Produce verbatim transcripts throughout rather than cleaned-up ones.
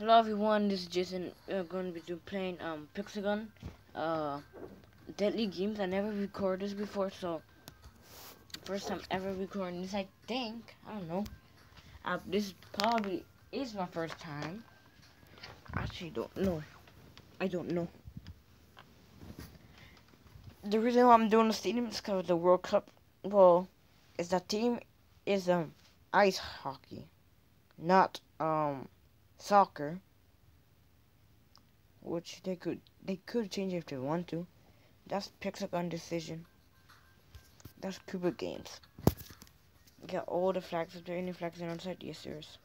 Hello everyone, this is Jason. We're going to be playing um Pixagon, uh, Deadly Games. I never recorded this before, so first time ever recording this. I think I don't know. Uh, this probably is my first time. I actually don't know. I don't know. The reason why I'm doing the stadium is because of the World Cup. Well, is that team is um ice hockey, not um soccer. Which they could they could change if they want to. That's Pixagon decision. That's Cuba Games. Get all the flags. If there are any flags on outside, yes there is.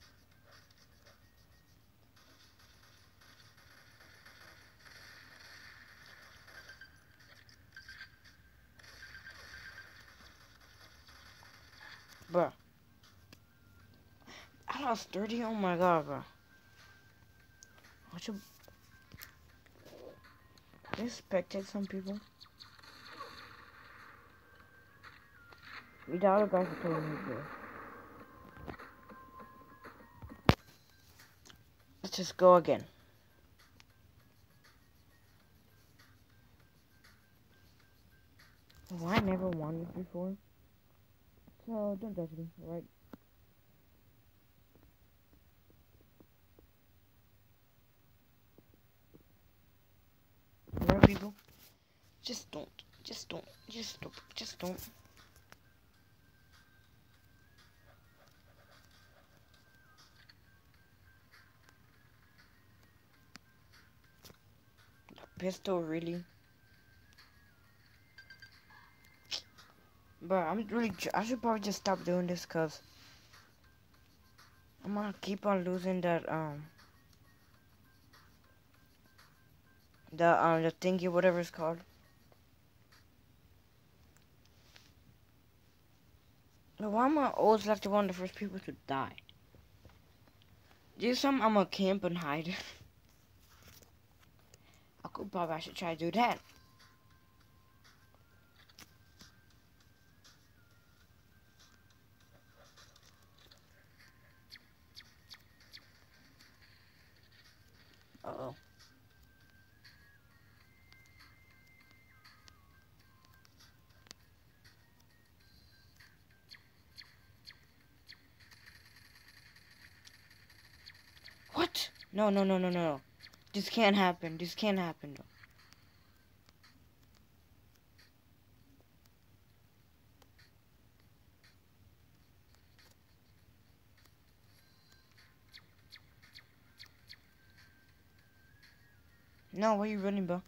Bruh. I lost thirty? Oh my god, bro. What you... I spectate some people. We doubt a guy for telling me this. Let's just go again. Well, I never won this before. So, don't judge me, alright? Alright, people? Just don't. Just don't. Just don't. Just don't. Pistol, really? Bro, I'm really... I should probably just stop doing this, cause... I'm gonna keep on losing that, um... The, um, the thingy, whatever it's called. But why am I always like to one of the first people to die? Do something, I'm gonna camp and hide. I could probably I should try to do that. Uh oh. What? No, no, no, no, no. This can't happen. This can't happen. No. No, where you running, bro?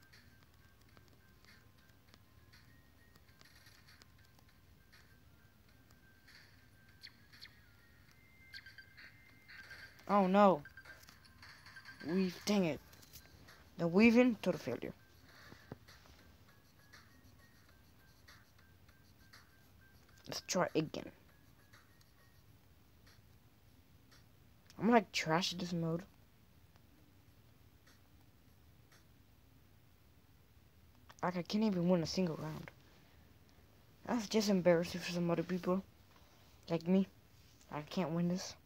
Oh no. Weave. Dang it. The weaving to the failure. Let's try again. I'm like trash this mode. Like I can't even win a single round. That's just embarrassing for some other people. Like me. I can't win this.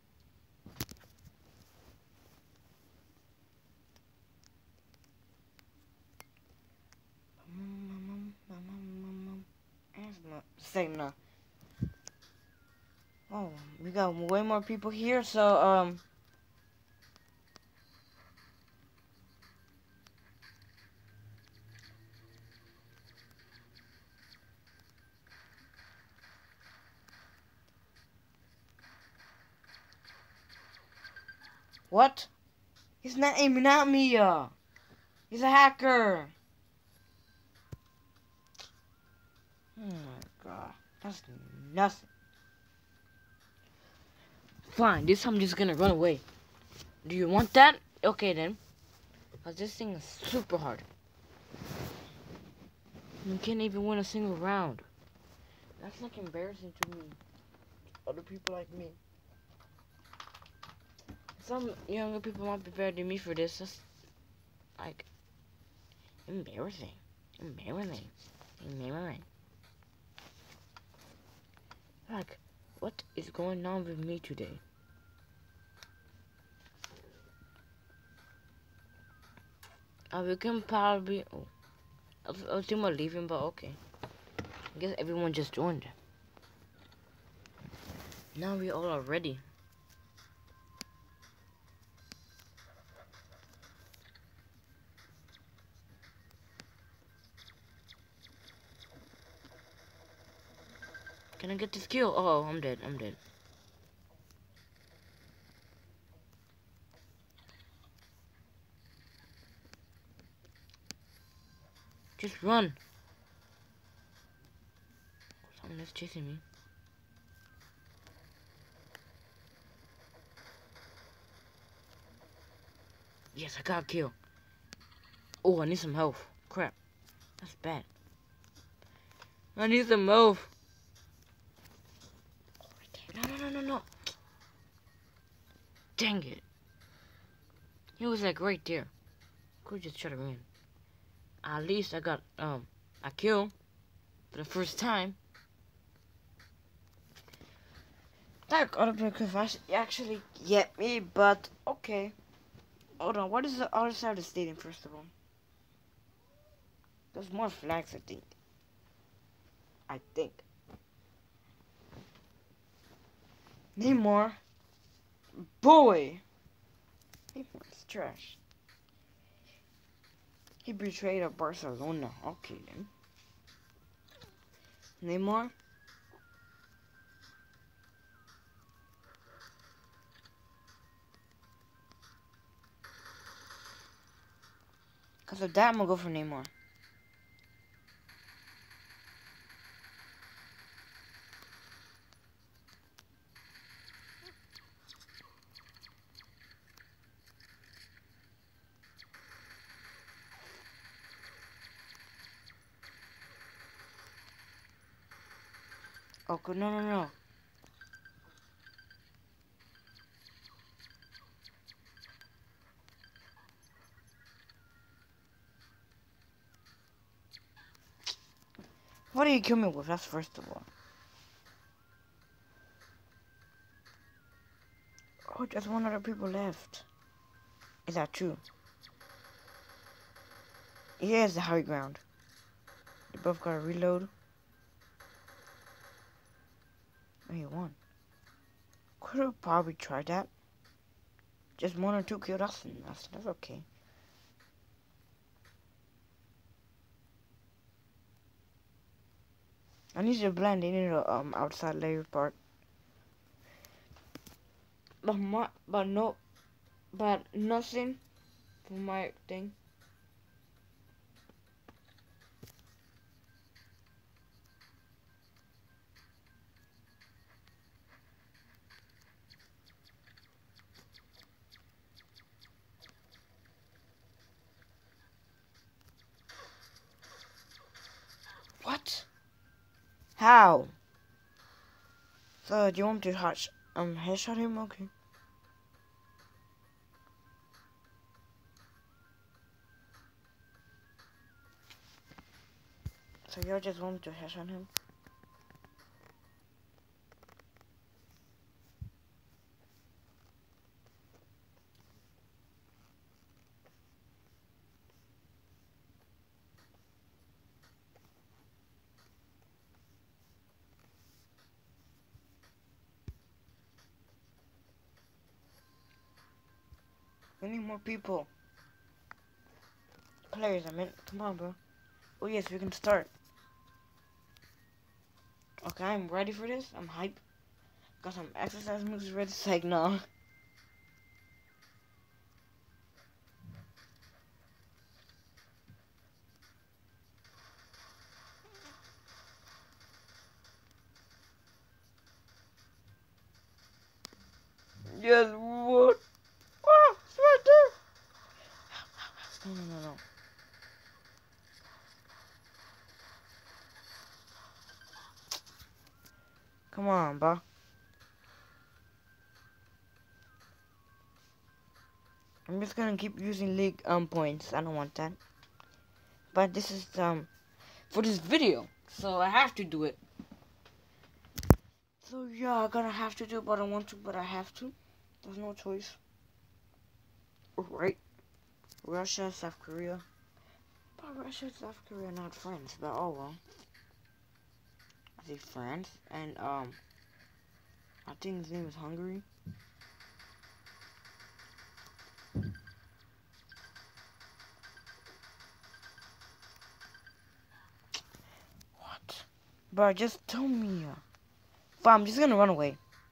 Same now. Oh, we got way more people here, so, um... What? He's not aiming at me, uh. He's a hacker. Oh my god. That's nothing. Fine, this time I'm just gonna run away. Do you want that? Okay then. Cause this thing is super hard. You can't even win a single round. That's like embarrassing to me. Other people like me. Some younger people might be better than me for this. That's like embarrassing. Embarrassing. Embarrassing. Like, what is going on with me today? Uh, we can probably. Oh, I was, I was thinking about leaving, but okay. I guess everyone just joined. Now we all are ready. Can I get this kill? Oh, I'm dead. I'm dead. Just run. Someone is chasing me. Yes, I got a kill. Oh, I need some health. Crap. That's bad. I need some health. No, no, no, no, no. Dang it. He was like right there. Could just shut him in. At least I got um a kill for the first time. That other player could actually get me, but okay. Hold on, what is the other side of the stadium first of all? There's more flags, I think. I think. Neymar. Boy. Neymar's trash. He betrayed a Barcelona. Okay then. Neymar. Because of that, I'm going to go for Neymar. Oh, good. No, no, no. What do you kill me with? That's first of all. Oh, just one other people left. Is that true? Yeah, it's the high ground. They both gotta reload. Oh, you won. Could have probably tried that. Just one or two killed us, and that's, that's okay. I need to blend in the um outside layer part. But my, but no, but nothing for my thing. What? How? So do you want me to hot um headshot him? Okay. So you just want me to headshot him? We need more people. Players, I mean, come on, bro. Oh yes, we can start. Okay, I'm ready for this. I'm hype. Got some exercise moves ready. It's like, no. Yes, what? Oh, it's right there. No, no, no, no. Come on, bro. I'm just gonna keep using league um points. I don't want that. But this is um for this video, so I have to do it. So yeah, I'm gonna have to do it, but I want to, but I have to. There's no choice. Right? Russia, South Korea. But Russia and South Korea are not friends, but oh well. I say France, and um, I think his name is Hungary. What? Bro, just tell me. Uh, but I'm just gonna run away.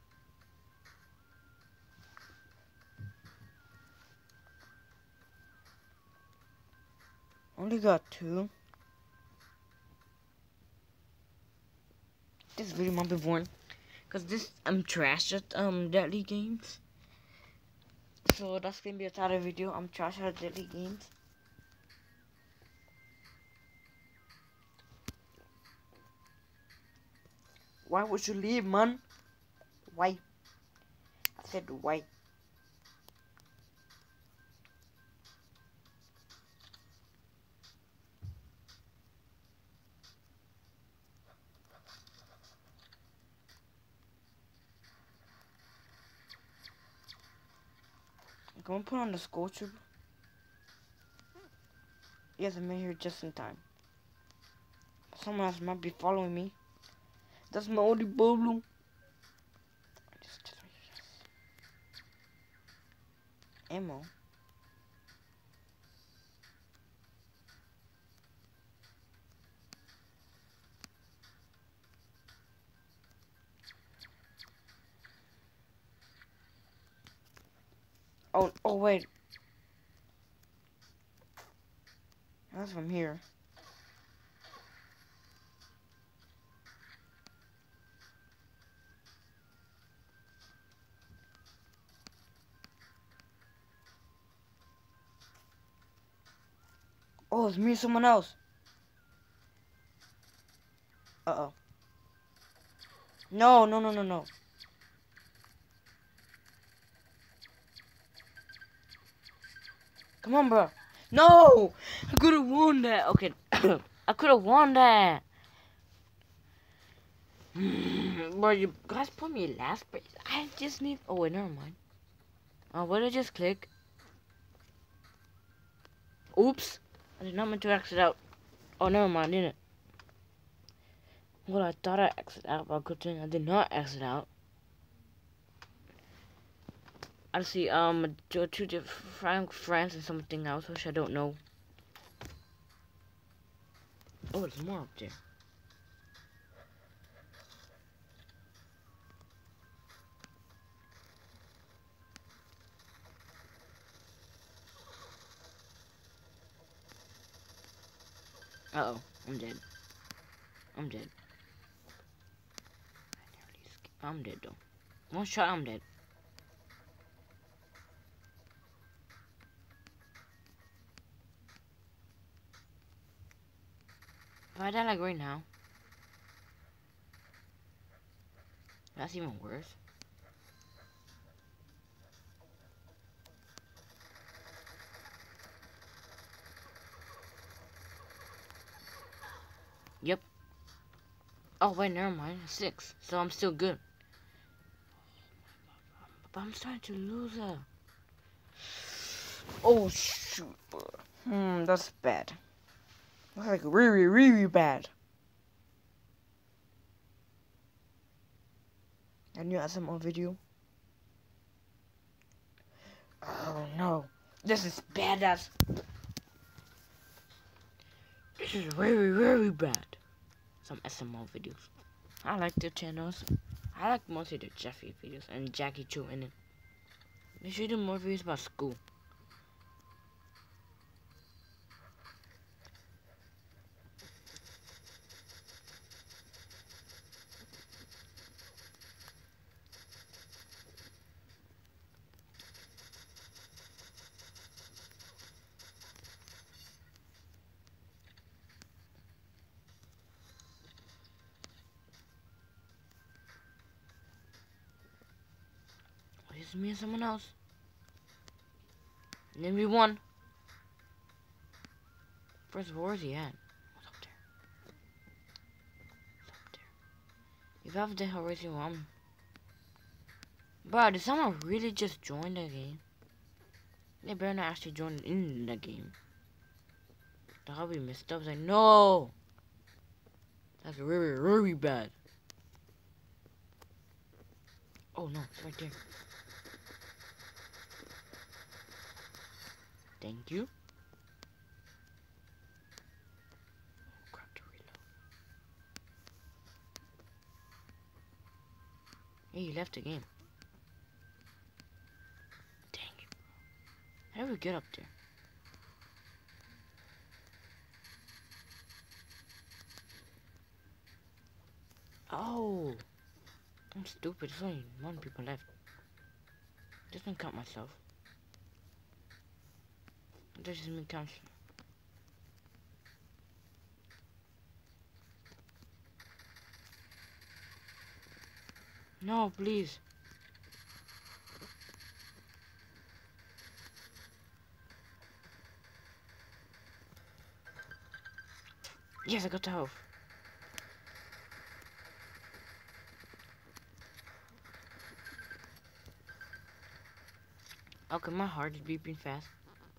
Only got two. This video might be boring, cause this I'm trash at um deadly games. So that's gonna be a title video. I'm trash at deadly games. Why would you leave, man? Why? I said why. I'm gonna put on the school trip. Yes, I'm in here just in time. Someone else might be following me. That's my only problem. Just, just, ammo. Oh, oh wait. That's from here. Oh, it's me and someone else. Uh-oh. No, no, no, no, no. Come on, bro. No! I could have won that. Okay. I could have won that. Bro, you guys put me last place. I just need... Oh, wait, never mind. Uh, what did I just click? Oops. I did not meant to exit out. Oh, never mind, didn't it? Well, I thought I exited out, but good thing I did not exit out. I see, um, two, two different friends and something else, which I don't know. Oh, there's more up there. Uh oh, I'm dead. I'm dead. I'm dead though. One shot, I'm dead. If I die like right now, that's even worse. Yep. Oh wait, never mind. Six. So I'm still good. But I'm starting to lose her. Oh shoot. Hmm, that's bad. That's like really, really bad. A new S M O video. Oh no. This is badass. This is very, very bad. Some S M O videos. I like their channels. I like mostly the Jeffy videos and Jackie Chu in it. They should do more videos about school. It's me and someone else. And then we won. First of all, where's he at? What's up there? What's up there? If I have the Horizon one. Bro, did someone really just join the game? They better not actually join in the game. That'll be messed up. I was like, no! That's really, really bad. Oh no, it's right there. Thank you. Oh, crap, to reload. Hey, you left the game. Dang it. How do we get up there? Oh! I'm stupid. There's only one people left. Doesn't count myself. It doesn't mean count. No, please. Yes, I got the health. Okay, my heart is beeping fast.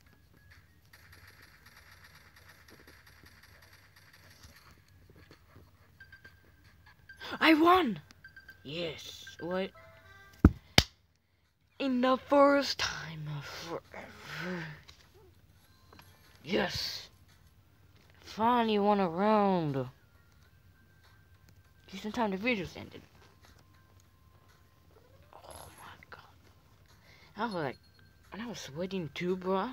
I won! Yes. What? In the first time of forever. Yes. Finally won a round. Just in time the video's ended. Oh my god. I was like, and I was sweating too, bro.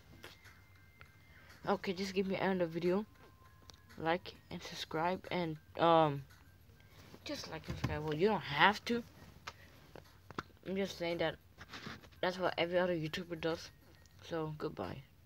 Okay, just give me end of the video. Like and subscribe and um just like and subscribe. Well, you don't have to. I'm just saying that that's what every other YouTuber does. So goodbye.